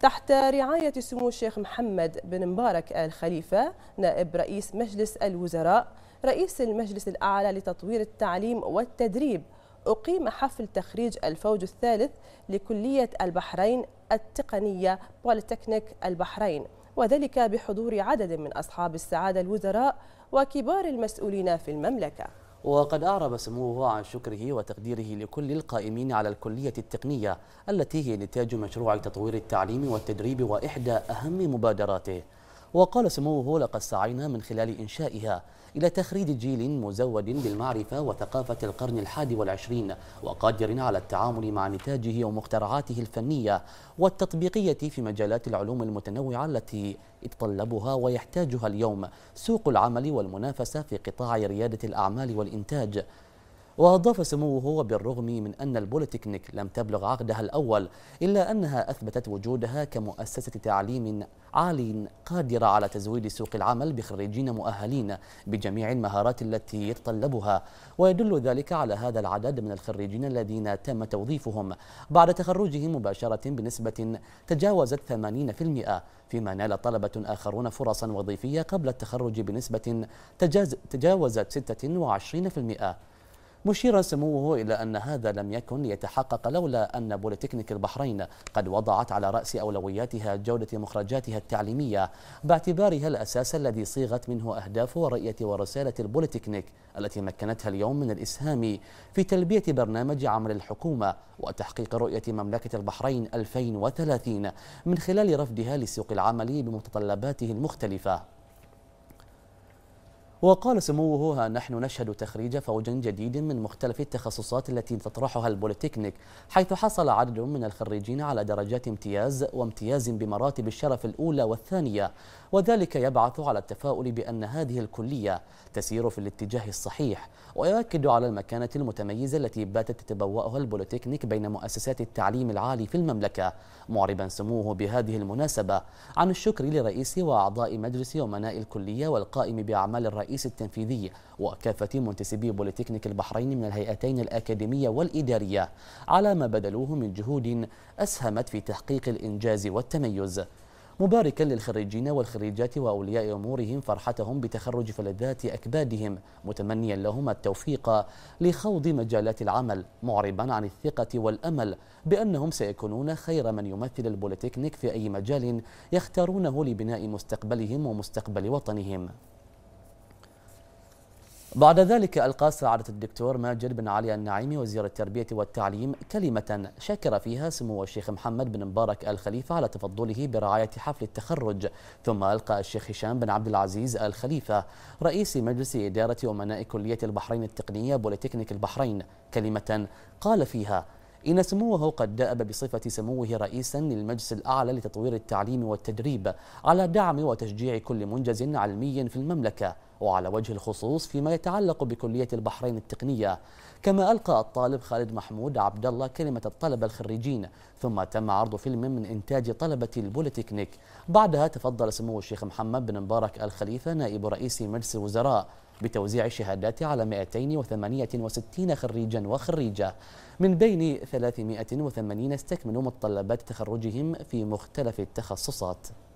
تحت رعاية سمو الشيخ محمد بن مبارك آل خليفة نائب رئيس مجلس الوزراء رئيس المجلس الأعلى لتطوير التعليم والتدريب، أقيم حفل تخريج الفوج الثالث لكلية البحرين التقنية بوليتكنيك البحرين، وذلك بحضور عدد من أصحاب السعادة الوزراء وكبار المسؤولين في المملكة. وقد أعرب سموه عن شكره وتقديره لكل القائمين على الكلية التقنية التي هي نتاج مشروع تطوير التعليم والتدريب وإحدى أهم مبادراته. وقال سموه: لقد سعينا من خلال إنشائها إلى تخريج جيل مزود بالمعرفة وثقافة القرن ال21 وقادر على التعامل مع نتاجه ومخترعاته الفنية والتطبيقية في مجالات العلوم المتنوعة التي يتطلبها ويحتاجها اليوم سوق العمل والمنافسة في قطاع ريادة الأعمال والإنتاج. وأضاف سموه: وبالرغم من أن البوليتكنيك لم تبلغ عقدها الأول إلا أنها أثبتت وجودها كمؤسسة تعليم عال قادرة على تزويد سوق العمل بخريجين مؤهلين بجميع المهارات التي يتطلبها، ويدل ذلك على هذا العدد من الخريجين الذين تم توظيفهم بعد تخرجهم مباشرة بنسبة تجاوزت 80%، فيما نال طلبة آخرون فرصا وظيفية قبل التخرج بنسبة تجاوزت 26%. مشيرا سموه إلى أن هذا لم يكن ليتحقق لولا أن بوليتكنيك البحرين قد وضعت على رأس أولوياتها جودة مخرجاتها التعليمية باعتبارها الأساس الذي صيغت منه أهداف ورؤية ورسالة البوليتكنيك التي مكنتها اليوم من الإسهام في تلبية برنامج عمل الحكومة وتحقيق رؤية مملكة البحرين 2030 من خلال رفدها لسوق العمل بمتطلباته المختلفة. وقال سموه: ها نحن نشهد تخريج فوج جديد من مختلف التخصصات التي تطرحها البوليتكنيك، حيث حصل عدد من الخريجين على درجات امتياز وامتياز بمراتب الشرف الأولى والثانية، وذلك يبعث على التفاؤل بأن هذه الكلية تسير في الاتجاه الصحيح، ويؤكد على المكانة المتميزة التي باتت تتبوأها البوليتكنيك بين مؤسسات التعليم العالي في المملكة، معربا سموه بهذه المناسبة عن الشكر لرئيس وأعضاء مجلس أمناء الكلية والقائم بأعمال الرئيس التنفيذي وكافة منتسبي بوليتكنيك البحرين من الهيئتين الأكاديمية والإدارية على ما بذلوه من جهود أسهمت في تحقيق الإنجاز والتميز، مباركا للخريجين والخريجات وأولياء أمورهم فرحتهم بتخرج فلذات أكبادهم، متمنيا لهم التوفيق لخوض مجالات العمل، معربا عن الثقة والأمل بأنهم سيكونون خير من يمثل البوليتكنيك في أي مجال يختارونه لبناء مستقبلهم ومستقبل وطنهم. بعد ذلك ألقى سعادة الدكتور ماجد بن علي النعيمي وزير التربية والتعليم كلمة شكر فيها سمو الشيخ محمد بن مبارك آل خليفة على تفضله برعاية حفل التخرج. ثم ألقى الشيخ هشام بن عبد العزيز آل خليفة رئيس مجلس إدارة أمناء كلية البحرين التقنية بوليتكنيك البحرين كلمة قال فيها: إن سموه قد دأب بصفة سموه رئيسا للمجلس الأعلى لتطوير التعليم والتدريب على دعم وتشجيع كل منجز علمي في المملكة، وعلى وجه الخصوص فيما يتعلق بكلية البحرين التقنية. كما ألقى الطالب خالد محمود عبد الله كلمة الطلبة الخريجين، ثم تم عرض فيلم من إنتاج طلبة البوليتكنيك. بعدها تفضل سمو الشيخ محمد بن مبارك آل خليفة نائب رئيس مجلس الوزراء بتوزيع الشهادات على 268 خريجا وخريجة، من بين 380 استكملوا متطلبات تخرجهم في مختلف التخصصات.